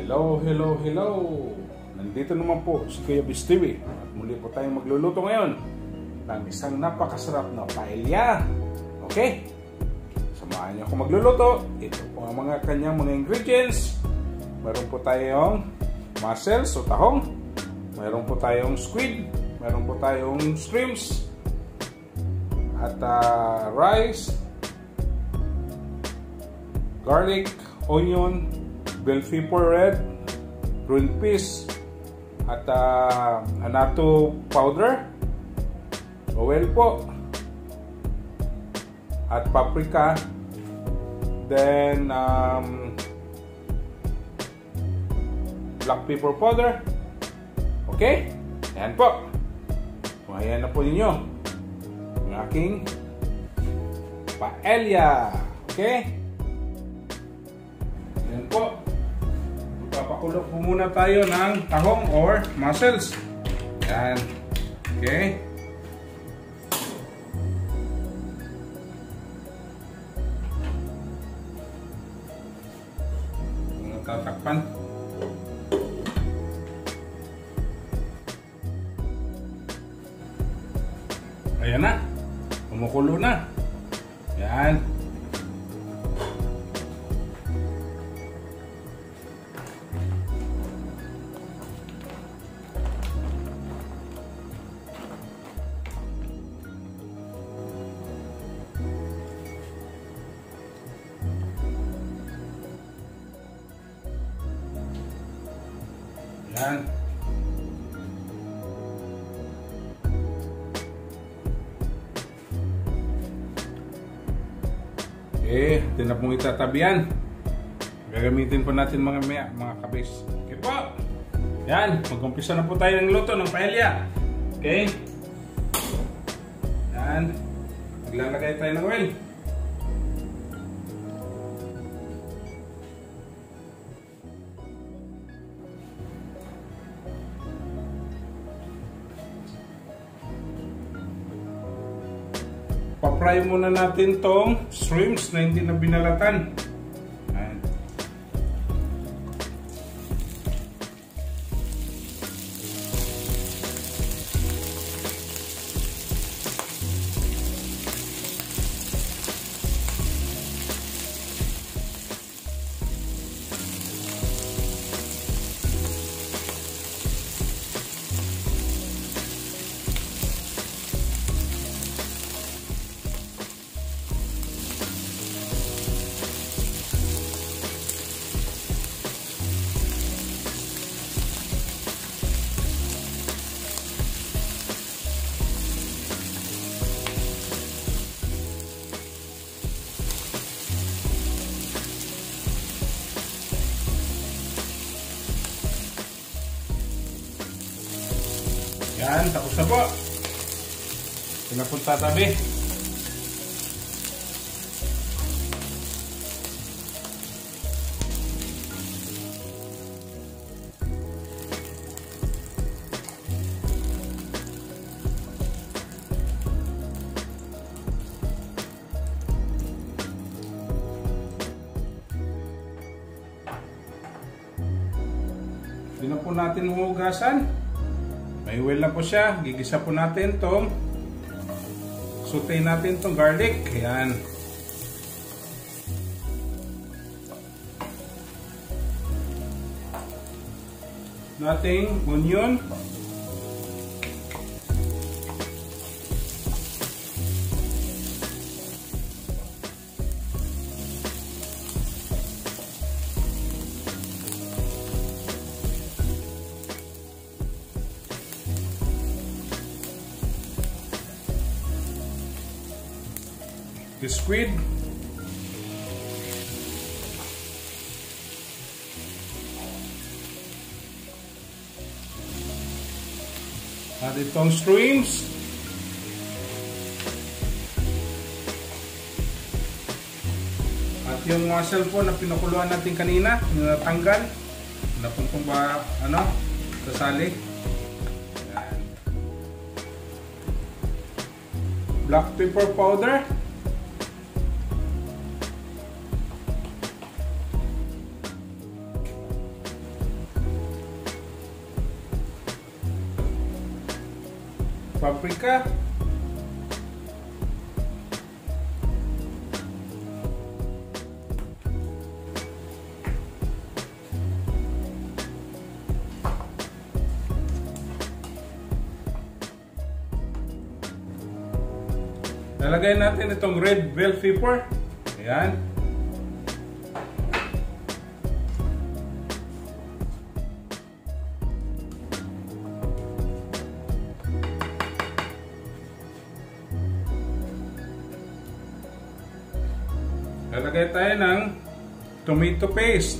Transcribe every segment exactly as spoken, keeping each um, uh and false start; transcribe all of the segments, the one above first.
Hello, hello, hello! Nandito naman po si Kuya Biz T V at muli po tayong magluluto ngayon ng isang napakasarap na paella. Okay? Samahan niyo ako magluluto. Ito po ang mga kanyang mga ingredients. Meron po tayong mussels o tahong. Meron po tayong squid. Meron po tayong shrimps. At uh, rice, garlic, onion, bell pepper red, green peas, at uh, annatto powder, oil po, at paprika, then um, black pepper powder. Okay? Ayan po. Kung ayan na po ninyo ang aking paella. Okay? Ayan po. Papakulo po muna tayo ng tahong or mussels. Yan. Okay. Tatakpan. Ayan na. Kumukulo na. Yan. Yan. Okay, ito na pong itatabihan. Gagamitin po natin mga maya, mga kabis. Okay po. Yan, mag-umpisa na po tayo ng luto ng paella. Okay. Yan. Maglalagay tayo ng oil. Pa-fry muna natin tong shrimps na hindi na binalatan. Ayan. Yan, tapos na po. Ito na po tatabi. Hindi na po natin hugasan. May oil na po siya. Gigisa po natin itong saute natin itong garlic. Ayan. Nating onion. The squid, at itong shrimps, at yung mussel po na pinakuluan natin kanina, natanggal, napuntong ba ano, sasali. Ayan. Black pepper powder. paprika. Lalagay natin itong red bell pepper. Ayan. Lalagay tayo ng tomato paste.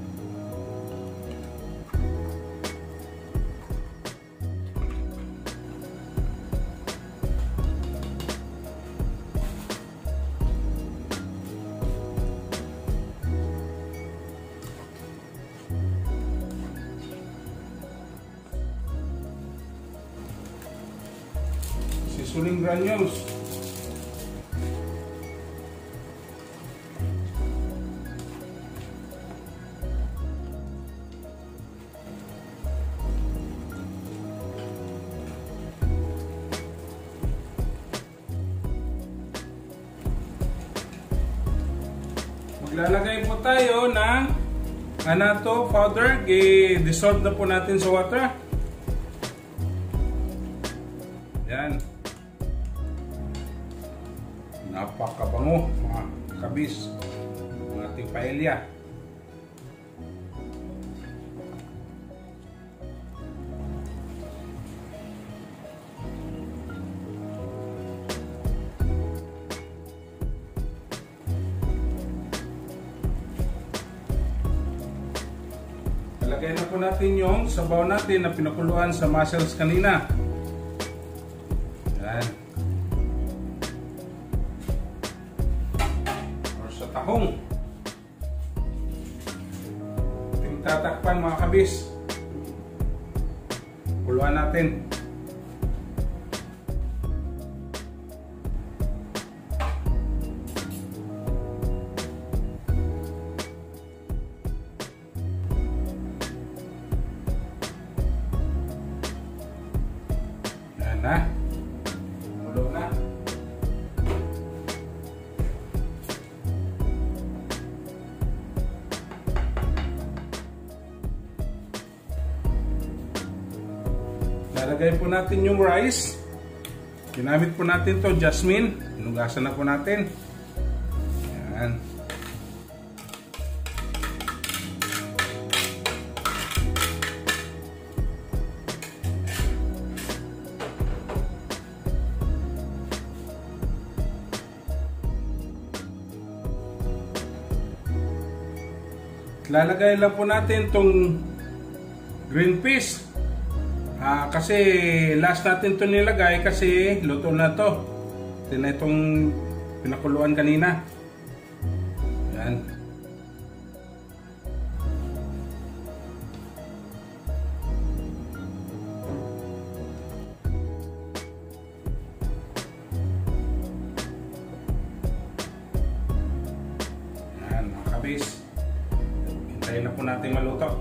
Seasoning granules. Maglalagay po tayo ng annatto powder. I-dissolve na po natin sa water. Yan. Napakabango mga kabis ng ating paella. Lagay na po natin yung sabaw natin na pinakuluan sa mussels kanina. Yan. Or sa tahong. Ating tatakpan mga kabis. Kuluan natin. Na. Ulo na. Lalagay po natin yung rice. Ginamit po natin to jasmine. Hinugasan na po natin. Yan. Lalagay lang po natin tong green peas. Ah, kasi last natin to nilagay kasi luto na to. Ito na itong pinakuluan kanina. Yan. Yan mga kabis. Hintayin na po natin maluto.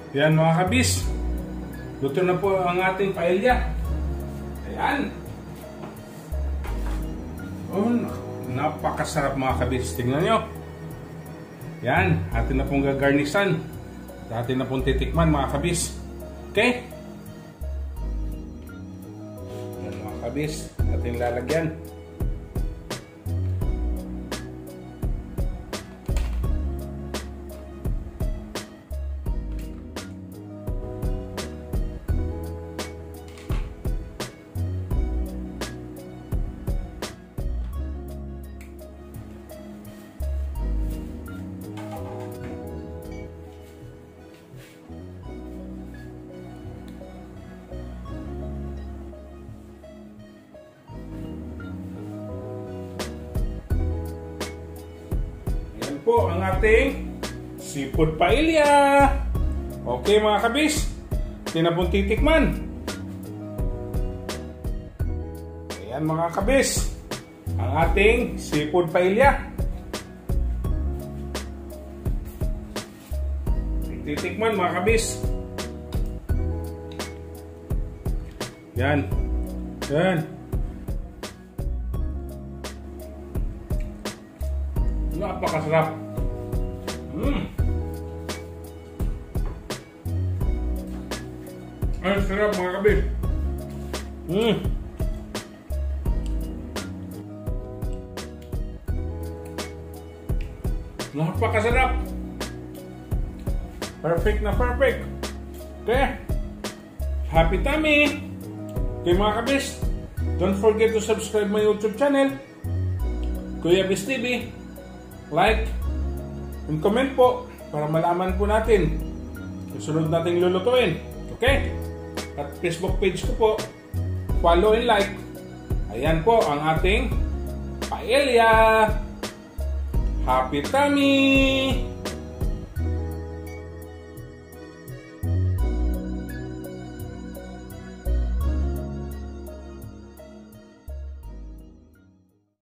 Yan mga kabis. Luto na po ang ating paella. Ayan. Oh, napakasarap mga kabis. Tingnan nyo. Yan. Atin na pong gagarnisan. Atin na pong titikman mga kabis. Okay? Yan mga kabis. Atin lalagyan. Po ang ating seafood paella. Okay mga kabis, tinapong titikman. Ayan mga kabis, ang ating seafood paella. Titikman mga kabis. Yan. Yan. Napakasarap. Mm. Ang sarap mga kabis. Mm. Napakasarap. Perfect na perfect. Okay. Happy tummy. Okay mga kabis, don't forget to subscribe my YouTube channel, Kuya Bis T V. Like and comment po para malaman po natin yung sunod nating lulutuin. Okay? At Facebook page ko po, follow and like. Ayan po ang ating paella. Happy tummy!